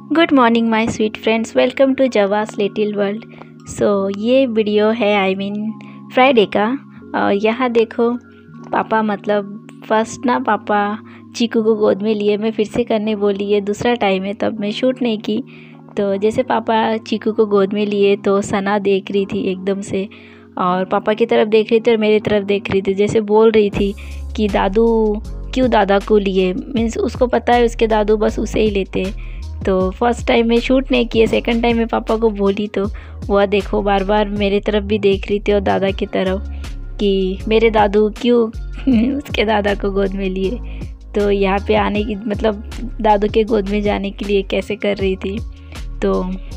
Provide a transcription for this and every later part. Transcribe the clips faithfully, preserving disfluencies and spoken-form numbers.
Good morning my sweet friends, welcome to जवास little world. So ये video है I mean Friday का। और यहाँ देखो पापा मतलब फर्स्ट ना पापा चीकू को गोद में लिए, मैं फिर से करने बोली, ये दूसरा टाइम है तब मैं शूट नहीं की। तो जैसे पापा चीकू को गोद में लिए तो सना देख रही थी एकदम से, और पापा की तरफ देख रही थी और मेरी तरफ देख रही थी, जैसे बोल रही थी कि दादू क्यों दादा को लिए। मीन्स उसको पता है उसके दादू बस उसे ही लेते हैं। तो फर्स्ट टाइम में शूट नहीं किए, सेकंड टाइम में पापा को बोली तो वह देखो बार बार मेरे तरफ भी देख रही थी और दादा की तरफ कि मेरे दादू क्यों उसके दादा को गोद में लिए। तो यहाँ पे आने की मतलब दादू के गोद में जाने के लिए कैसे कर रही थी। तो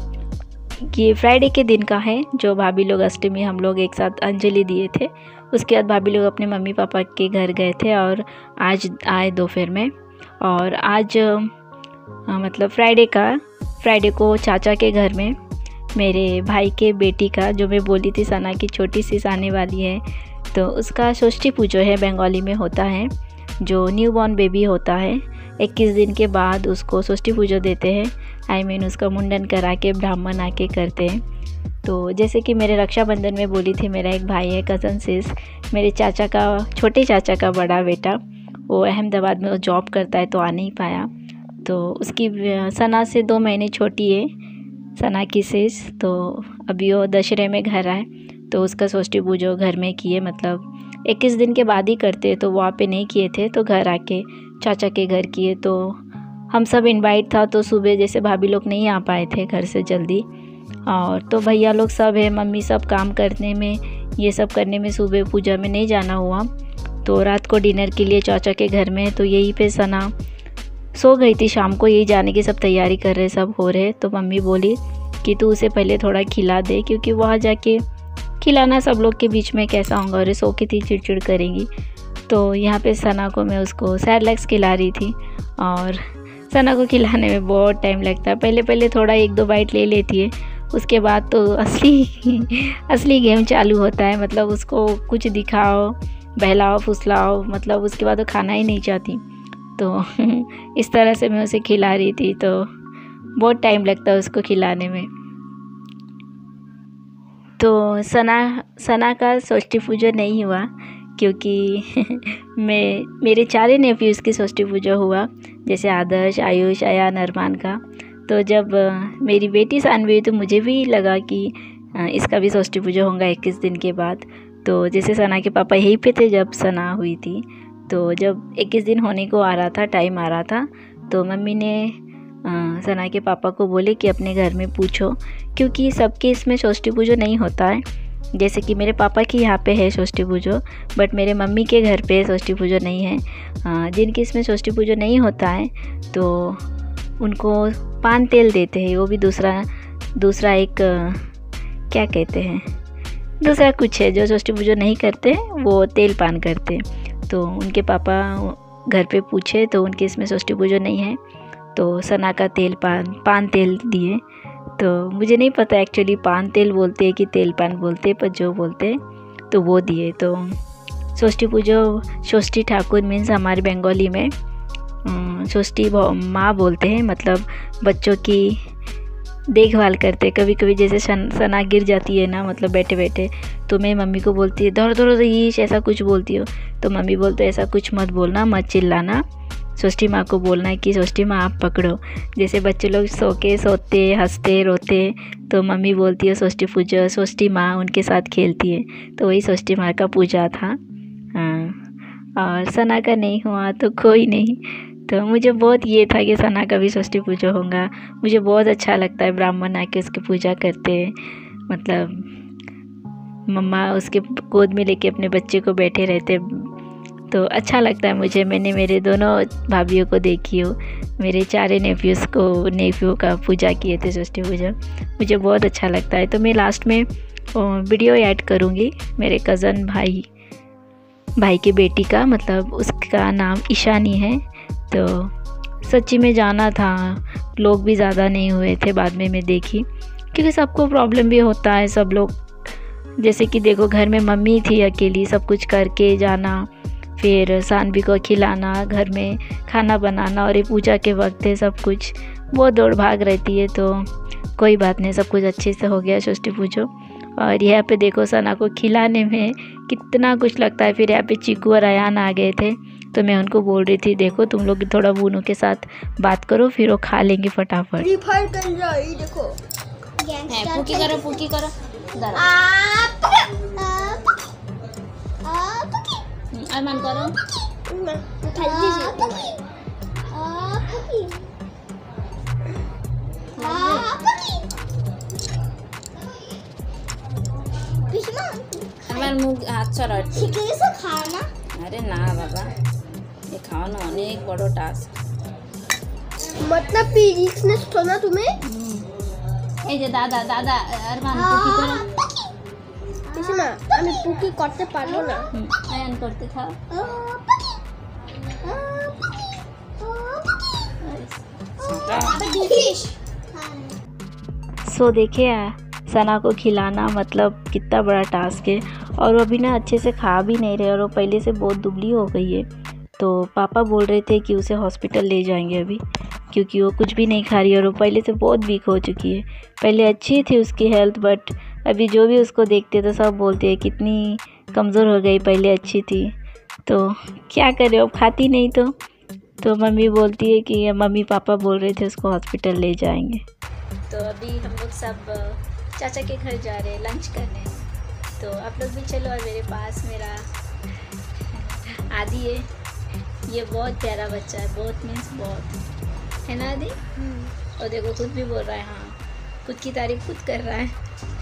ये फ्राइडे के दिन का है जो भाभी लोग अष्टमी हम लोग एक साथ अंजलि दिए थे। उसके बाद भाभी लोग अपने मम्मी पापा के घर गए थे और आज आए दोपहर में। और आज हाँ, मतलब फ्राइडे का फ्राइडे को चाचा के घर में मेरे भाई के बेटी का, जो मैं बोली थी सना की छोटी सी आने वाली है, तो उसका षष्ठी पूजो है, बंगाली में होता है, जो न्यू बॉर्न बेबी होता है। इक्कीस दिन के बाद उसको षष्ठी पूजो देते हैं, आई मीन उसका मुंडन करा के ब्राह्मण आके करते हैं। तो जैसे कि मेरे रक्षाबंधन में बोली थी, मेरा एक भाई है कज़न सिस, मेरे चाचा का छोटे चाचा का बड़ा बेटा, वो अहमदाबाद में वो जॉब करता है तो आ नहीं पाया। तो उसकी सना से दो महीने छोटी है सना की सिस, तो अभी वो दशहरे में घर आए तो उसका षष्ठी पूजो घर में किए, मतलब इक्कीस दिन के बाद ही करते, तो वहाँ पे नहीं किए थे तो घर आके चाचा के घर किए। तो हम सब इनवाइट था, तो सुबह जैसे भाभी लोग नहीं आ पाए थे घर से जल्दी, और तो भैया लोग सब है, मम्मी सब काम करने में ये सब करने में सुबह पूजा में नहीं जाना हुआ। तो रात को डिनर के लिए चाचा के घर में, तो यहीं पे सना सो गई थी शाम को, यही जाने की सब तैयारी कर रहे सब हो रहे। तो मम्मी बोली कि तू उसे पहले थोड़ा खिला दे, क्योंकि वहाँ जाके खिलाना सब लोग के बीच में कैसा होगा, और सो के थी चिड़चिड़ करेंगी। तो यहाँ पे सना को मैं उसको सैरलैक्स खिला रही थी, और सना को खिलाने में बहुत टाइम लगता है। पहले पहले थोड़ा एक दो बाइट ले लेती है, उसके बाद तो असली असली गेम चालू होता है, मतलब उसको कुछ दिखाओ, बहलाओ फुसलाओ, मतलब उसके बाद वो खाना ही नहीं चाहती। तो इस तरह से मैं उसे खिला रही थी, तो बहुत टाइम लगता है उसको खिलाने में। तो सना सना का षष्ठी पूजा नहीं हुआ, क्योंकि मैं मेरे चारे नेफ्यूज़ की षष्ठी पूजा हुआ, जैसे आदर्श, आयुष, अयान, अरमान का। तो जब मेरी बेटी सानवी हुई तो मुझे भी लगा कि इसका भी षष्ठी पूजा होगा इक्कीस दिन के बाद। तो जैसे सना के पापा यहीं पे थे जब सना हुई थी, तो जब इक्कीस दिन होने को आ रहा था, टाइम आ रहा था, तो मम्मी ने आ, सना के पापा को बोले कि अपने घर में पूछो, क्योंकि सबके इसमें षष्ठी पूजो नहीं होता है। जैसे कि मेरे पापा की यहाँ पे है षष्ठी पूजो, बट मेरे मम्मी के घर पे षष्ठी पूजो नहीं है। आ, जिनके इसमें षष्ठी पूजो नहीं होता है तो उनको पान तेल देते हैं, वो भी दूसरा दूसरा एक आ, क्या कहते हैं, दूसरा कुछ है, जो षष्ठी पूजो नहीं करते वो तेल पान करते हैं। तो उनके पापा घर पे पूछे तो उनके इसमें षष्ठी पूजो नहीं है, तो सना का तेल पान पान तेल दिए। तो मुझे नहीं पता एक्चुअली पान तेल बोलते हैं कि तेल पान बोलते हैं, पर जो बोलते हैं तो वो दिए। तो षष्ठी पूजो षष्ठी ठाकुर मीन्स हमारे बंगाली में षष्ठी माँ बोलते हैं, मतलब बच्चों की देखभाल करते। कभी कभी जैसे सना गिर जाती है ना, मतलब बैठे बैठे, तो मैं मम्मी को बोलती है दौड़ दौड़ रहीश, ऐसा कुछ बोलती हो, तो मम्मी बोलते ऐसा कुछ मत बोलना, मत चिल्लाना, षष्ठी माँ को बोलना है कि षष्ठी माँ आप पकड़ो। जैसे बच्चे लोग सो के सोते हंसते रोते, तो मम्मी बोलती है षष्ठी पूजा, षष्ठी माँ उनके साथ खेलती है, तो वही षष्ठी माँ का पूजा था। हाँ, और सना का नहीं हुआ तो कोई नहीं। तो मुझे बहुत ये था कि सना का भी षष्ठी पूजा होगा, मुझे बहुत अच्छा लगता है, ब्राह्मण आके उसकी पूजा करते हैं, मतलब मम्मा उसके गोद में लेके अपने बच्चे को बैठे रहते, तो अच्छा लगता है मुझे। मैंने मेरे दोनों भाभीयों को देखी हो, मेरे चारे नेफ्यूज़ को नेफ्यू का पूजा किए थे षष्ठी पूजा, मुझे बहुत अच्छा लगता है। तो मैं लास्ट में वीडियो ऐड करूँगी मेरे कज़न भाई भाई की बेटी का, मतलब उसका नाम ईशानी है। तो सच्ची में जाना था, लोग भी ज़्यादा नहीं हुए थे, बाद में मैं देखी, क्योंकि सबको प्रॉब्लम भी होता है, सब लोग जैसे कि देखो घर में मम्मी थी अकेली, सब कुछ करके जाना, फिर सानवी को खिलाना, घर में खाना बनाना, और ये पूजा के वक्त है सब कुछ, बहुत दौड़ भाग रहती है। तो कोई बात नहीं, सब कुछ अच्छे से हो गया षष्ठी पूजा। और यहाँ पे देखो सना को खिलाने में कितना कुछ लगता है। फिर यहाँ पे चीकू और अयान आ गए थे, तो मैं उनको बोल रही थी देखो तुम लोग थोड़ा बूनू के साथ बात करो, फिर वो खा लेंगे फटाफट। देखो पुकी करो पुकी करो अरमान करो अरमान मुँह हाथ चढ़ खाना। अरे ना बाबा ये खाओ ना, अनेक बड़ो टास्क मतलब पीरियड्स तो ना तुम्हें এই যে দাদা দাদা আরমান পুকি করো পিসিমা আমি পুকি করতে পারবো না। আয়ান করতে থাও। सो देखिए सना को खिलाना मतलब कितना बड़ा टास्क है। और वो अभी ना अच्छे से खा भी नहीं रहे और वो पहले से बहुत दुबली हो गई है। तो पापा बोल रहे थे कि उसे हॉस्पिटल ले जाएंगे अभी, क्योंकि वो कुछ भी नहीं खा रही है और वो पहले से बहुत वीक हो चुकी है। पहले अच्छी थी उसकी हेल्थ, बट अभी जो भी उसको देखते तो सब बोलते हैं कितनी कमज़ोर हो गई, पहले अच्छी थी। तो क्या करें, अब खाती नहीं तो तो मम्मी बोलती है कि मम्मी पापा बोल रहे थे उसको हॉस्पिटल ले जाएंगे। तो अभी हम लोग सब चाचा के घर जा रहे हैं लंच करने, तो आप लोग भी चलो। और मेरे पास मेरा आदि है, ये बहुत प्यारा बच्चा है, बहुत मीन्स बहुत, है ना आदि? और देखो खुद भी बोल रहा है, हाँ खुद की तारीफ खुद कर रहा है।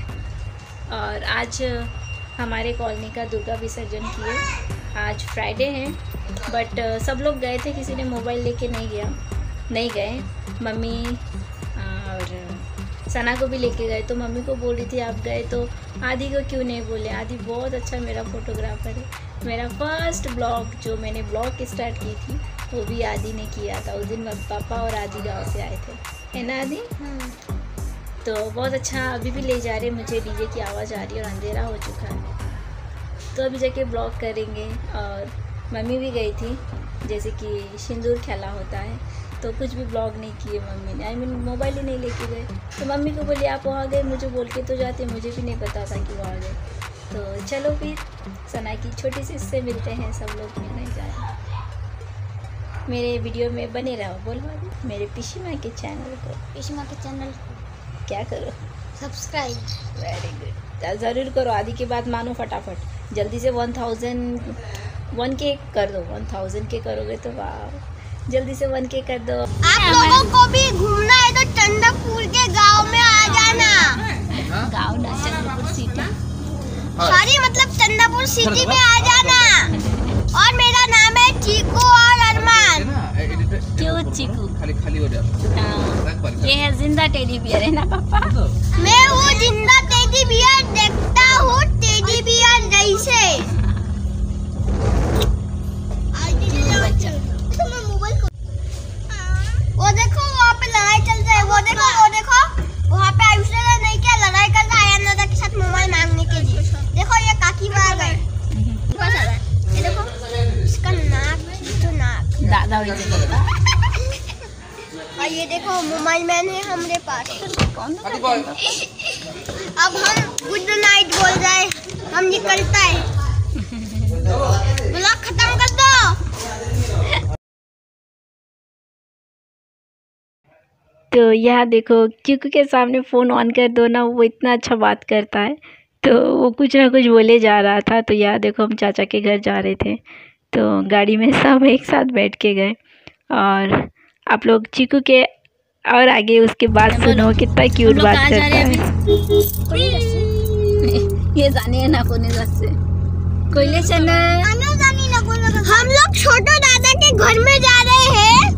और आज हमारे कॉलोनी का दुर्गा विसर्जन किए। आज फ्राइडे है, बट सब लोग गए थे, किसी ने मोबाइल लेके नहीं गया नहीं गए। मम्मी और सना को भी लेके गए, तो मम्मी को बोल रही थी आप गए तो आदि को क्यों नहीं बोले। आदि बहुत अच्छा मेरा फोटोग्राफर है। मेरा फर्स्ट ब्लॉग जो मैंने ब्लॉग स्टार्ट की थी वो भी आदि ने किया था। उस दिन पापा और आदि गाँव से आए थे, है ना आदि? तो बहुत अच्छा। अभी भी ले जा रहे, मुझे डीजे की आवाज़ आ रही है और अंधेरा हो चुका है, तो अभी जाके ब्लॉग करेंगे। और मम्मी भी गई थी, जैसे कि सिंदूर खेला होता है, तो कुछ भी ब्लॉग नहीं किए मम्मी ने। आई मीन मोबाइल ही नहीं लेके गए। तो मम्मी को बोली आप वहाँ गए, मुझे बोल के तो जाते, मुझे भी नहीं पता था कि वहाँ गए। तो चलो फिर सना की छोटी सी इससे मिलते हैं, सब लोग मिलने जाए। मेरे वीडियो में बने रहो, बोलो मेरे पिशी माँ के चैनल को, पिशी माँ के चैनल क्या करो, सब्सक्राइब। वेरी गुड, ज़रूर करो। आदि की बात मानो फटाफट, जल्दी से वन थाउजेंड वन के कर दो। वन थाउजेंड के करोगे तो वाह, जल्दी से वन के कर दो। आप लोगों को भी घूमना है तो चंद्रपुर के गांव में आ जाना। गाँव ना, चंद्रपुर सिटी, सॉरी मतलब चंद्रपुर सिटी में आ जाना। और मेरा नाम है चीकू और अरमान। क्यों चीकू? खाली खाली हो जाता। ये है जिंदा टेडी बियर, है ना पापा? मैं वो जिंदा टेडी बियर देखता हूँ, टेडी बियर जैसे। वो देखो वहाँ पे लड़ाई चल रही है, वो देखो वो देखो वहाँ पे आयुष ने नहीं क्या लड़ाई कर रहा है अयान दादा के साथ मोबाइल मांगने के लिए। देखो ये काकी मार गए, ये देखो इसका नाक तो नाक दादा वही देखो। और ये देखो मोबाइल मैन है हमारे पास। कौन? अब हम गुड नाइट बोल जाए, हम निकलता है। ब्लॉग खत्म कर दो। तो यहाँ देखो चीकू के सामने फ़ोन ऑन कर दो ना, वो इतना अच्छा बात करता है, तो वो कुछ ना कुछ बोले जा रहा था। तो यहाँ देखो हम चाचा के घर जा रहे थे, तो गाड़ी में सब एक साथ बैठ के गए। और आप लोग चीकू के और आगे उसके बाद सुनो कितना क्यूट बात करता है। ये जाने है ना कोने से कोयले चना। हम लोग छोटो दादा के घर में जा रहे हैं,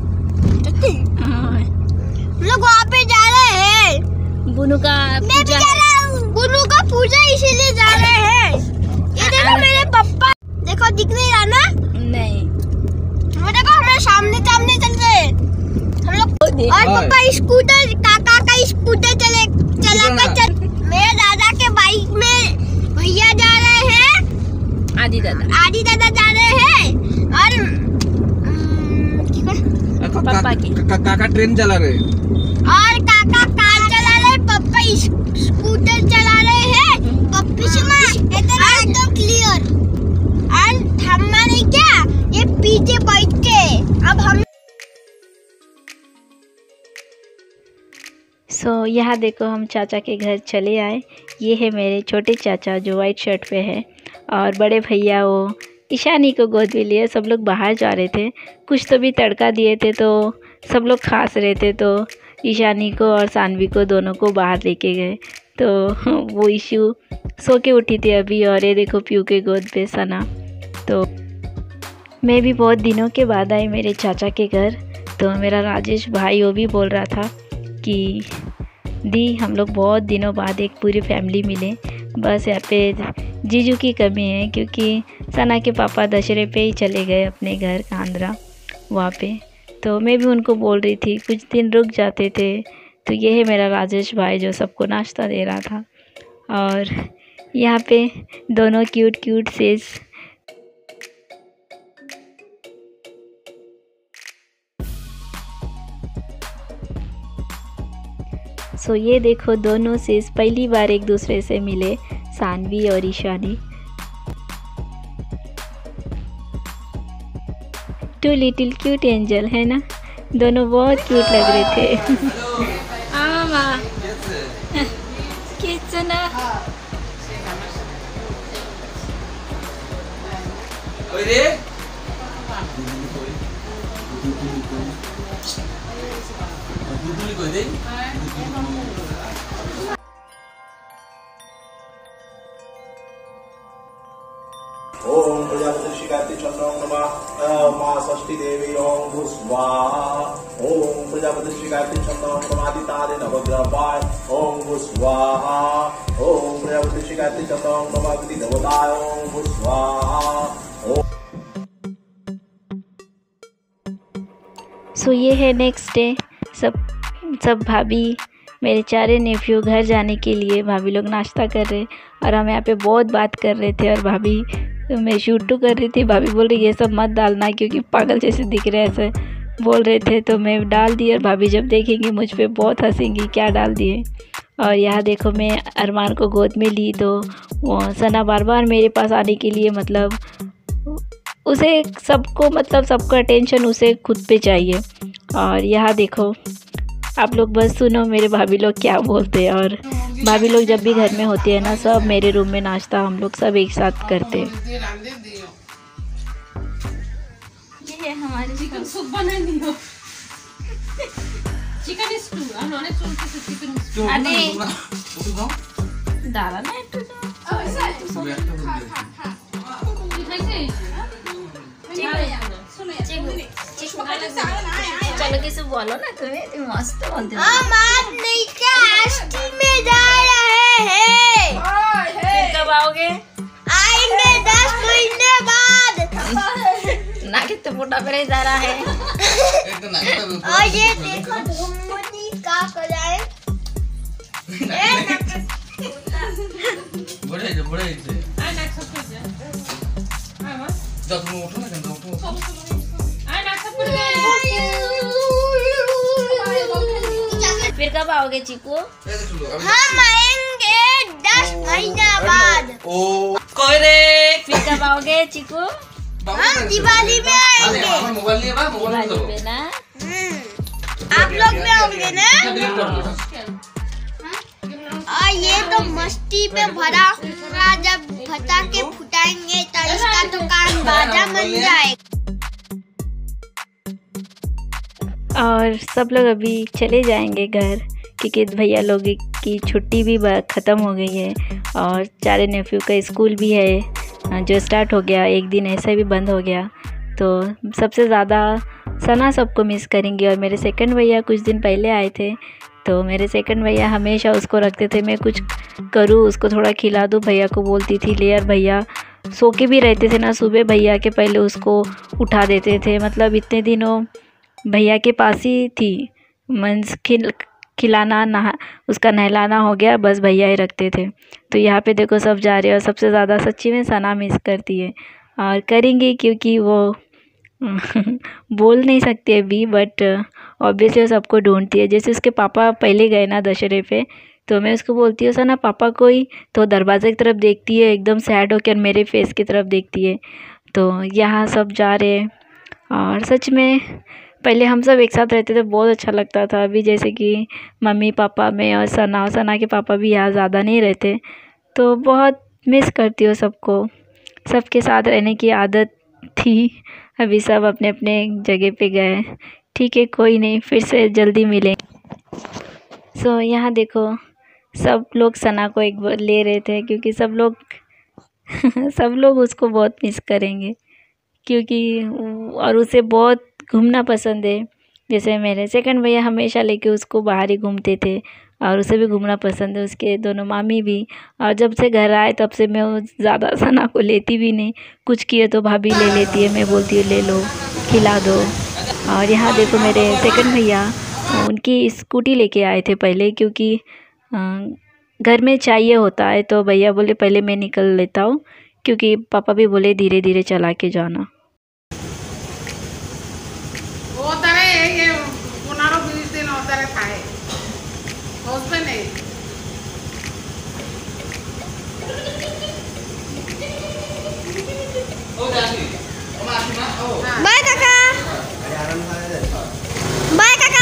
हम लोग वहाँ पे जा रहे हैं। बुनू का पूजा, बुनू का पूजा इसीलिए जा रहे हैं। ये देखो मेरे पापा, देखो दिख नहीं रहा ना? नहीं, वो देखो हमारे सामने सामने चल रहे हम लोग। और पापा स्कूटर, काका का स्कूटर चले चला कर चल। मेरे दादा के बाइक में भैया जा रहे हैं, आदि दादा आदि दादा जा रहे हैं। और पापा की काका ट्रेन चला रहे। सो so, यहाँ देखो हम चाचा के घर चले आए। ये है मेरे छोटे चाचा जो वाइट शर्ट पे है, और बड़े भैया वो ईशानी को गोद में लिए। सब लोग बाहर जा रहे थे, कुछ तो भी तड़का दिए थे तो सब लोग खास रहे थे, तो ईशानी को और सानवी को दोनों को बाहर लेके गए। तो वो इशू सो के उठी थी अभी, और ये देखो प्यू के गोद पे सना। तो मैं भी बहुत दिनों के बाद आई मेरे चाचा के घर। तो मेरा राजेश भाई वो भी बोल रहा था कि दी हम लोग बहुत दिनों बाद एक पूरी फैमिली मिले। बस यहाँ पे जीजू की कमी है, क्योंकि सना के पापा दशहरे पे ही चले गए अपने घर आंध्रा वहाँ पे। तो मैं भी उनको बोल रही थी कुछ दिन रुक जाते थे। तो ये है मेरा राजेश भाई जो सबको नाश्ता दे रहा था। और यहाँ पे दोनों क्यूट क्यूट सेज सो so, ये देखो दोनों सेज पहली बार एक दूसरे से मिले, सानवी और Ishani. Two little cute angel है ना, दोनों बहुत क्यूट लग रहे थे। आमा कितना ओम प्रजापति शिकायती चंद्रम नमः माँ षष्ठी देवी ओम भूस्वाहा। ओम प्रजापति शिकायती चंद्रम नमादितादि नवग्रहाय ओम भूस्वाहा। ओम प्रजापति शिकायती चंद्रम नमादिति देवताय ओम भूस्वाहा। सो ये है नेक्स्ट डे। सब सब भाभी मेरे चारे नेफ्यू घर जाने के लिए भाभी लोग नाश्ता कर रहे, और हम यहाँ पे बहुत बात कर रहे थे। और भाभी मैं शूट कर रही थी, भाभी बोल रही ये सब मत डालना क्योंकि पागल जैसे दिख रहे ऐसे बोल रहे थे। तो मैं डाल दी, और भाभी जब देखेंगी मुझ पे बहुत हंसेंगी क्या डाल दिए। और यहाँ देखो मैं अरमान को गोद में ली, तो वो सना बार बार मेरे पास आने के लिए, मतलब उसे सबको मतलब सबका अटेंशन उसे खुद पे चाहिए। और यहाँ देखो आप लोग बस सुनो मेरे भाभी लोग क्या बोलते हैं। और भाभी लोग जब भी घर में होती है ना, सब मेरे रूम में नाश्ता हम लोग सब एक साथ करते हैं। ये है हमारे चिकन सूप बना दियो। चिकन स्टू उन्होंने सूप के चिकन स्टू अरे डाला ना तो चलो किसी बोलो ना, तुम्हें तुम मस्त बोलते हो। हम आज नहीं क्या आष्टी में जा रहे हैं। फिर कब आओगे? आएंगे दस महीने बाद। ना कितने मोटा पे जा रहा है। और ये देखो घुमनी का कराए। बड़े जो बड़े से आ ना सब कुछ है। हां बस जब तुम उठो ना जब उठो आ ना सब कुछ है। फिर कब आओगे चीकू? हम आएंगे दस महीना बाद। ओ कोई रे फिर कब आओगे चीकू? हम दिवाली में आएंगे। मोबाइल लिए बा मोबाइल दिवाली पे ना। आप लोग भी आओगे ना? और ये तो मस्ती पे भरा पूरा, जब पटाखे फुटाएंगे तो इसका तो कान बाजा बन जाएगा। और सब लोग अभी चले जाएंगे घर, क्योंकि भैया लोग की छुट्टी भी ख़त्म हो गई है। और चारे नेफ्यू का स्कूल भी है जो स्टार्ट हो गया, एक दिन ऐसे भी बंद हो गया। तो सबसे ज़्यादा सना सबको मिस करेंगी। और मेरे सेकंड भैया कुछ दिन पहले आए थे, तो मेरे सेकंड भैया हमेशा उसको रखते थे, मैं कुछ करूँ उसको थोड़ा खिला दूँ, भैया को बोलती थी ले यार। भैया सो के भी रहते थे ना, सुबह भैया के पहले उसको उठा देते थे। मतलब इतने दिनों भैया के पास ही थी, मंस खिल खिलाना नहा उसका नहलाना हो गया, बस भैया ही रखते थे। तो यहाँ पे देखो सब जा रहे हैं, और सबसे ज़्यादा सच्ची में सना मिस करती है और करेंगी, क्योंकि वो बोल नहीं सकती अभी, बट ऑब्वियसली सबको ढूंढती है। जैसे उसके पापा पहले गए ना दशहरे पे, तो मैं उसको बोलती हूँ सना पापा कोई, तो दरवाजे की तरफ देखती है एकदम सैड होकर, मेरे फेस की तरफ देखती है। तो यहाँ सब जा रहे हैं, और सच में पहले हम सब एक साथ रहते थे, बहुत अच्छा लगता था। अभी जैसे कि मम्मी पापा मैं और सना सना के पापा भी यहाँ ज़्यादा नहीं रहते, तो बहुत मिस करती हूँ सबको। सबके साथ रहने की आदत थी, अभी सब अपने अपने जगह पे गए। ठीक है, कोई नहीं, फिर से जल्दी मिलेंगे। सो so, यहाँ देखो सब लोग सना को एक बार ले रहे थे, क्योंकि सब लोग सब लोग उसको बहुत मिस करेंगे, क्योंकि और उसे बहुत घूमना पसंद है। जैसे मेरे सेकंड भैया हमेशा लेके उसको बाहर ही घूमते थे, और उसे भी घूमना पसंद है, उसके दोनों मामी भी। और जब से घर आए तब से मैं ज़्यादा सना को लेती भी नहीं, कुछ किए तो भाभी ले लेती है, मैं बोलती हूँ ले लो, खिला दो। और यहाँ देखो मेरे सेकंड भैया उनकी स्कूटी लेके आए थे पहले, क्योंकि घर में चाहिए होता है, तो भैया बोले पहले मैं निकल लेता हूँ, क्योंकि पापा भी बोले धीरे धीरे चला के जाना। बाय काका, बाय काका।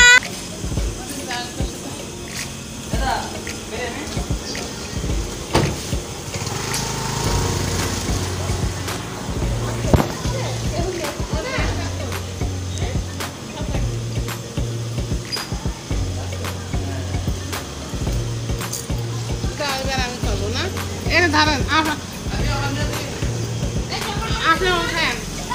ধরেন আপনি ওঠেন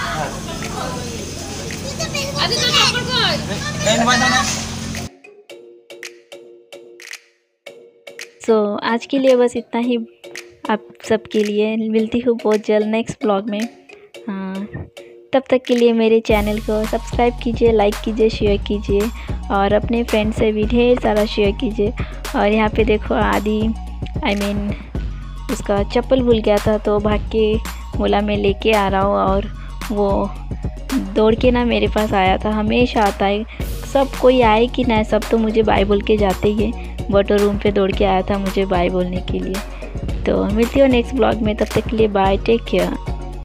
सो so, आज के लिए बस इतना ही। आप सबके लिए मिलती हूँ बहुत जल्द नेक्स्ट ब्लॉग में। हाँ, तब तक के लिए मेरे चैनल को सब्सक्राइब कीजिए, लाइक कीजिए, शेयर कीजिए, और अपने फ्रेंड से भी ढेर सारा शेयर कीजिए। और यहाँ पे देखो आदि आई I मीन mean, उसका चप्पल भूल गया था, तो भाग के बोला मैं लेके आ रहा हूँ, और वो दौड़ के ना मेरे पास आया था। हमेशा आता है, सब कोई आए कि ना, सब तो मुझे बाय बोल के जाते ही है, बट रूम पे दौड़ के आया था मुझे बाय बोलने के लिए। तो मिलती हूँ नेक्स्ट ब्लॉग में, तब तक के लिए बाय, टेक केयर।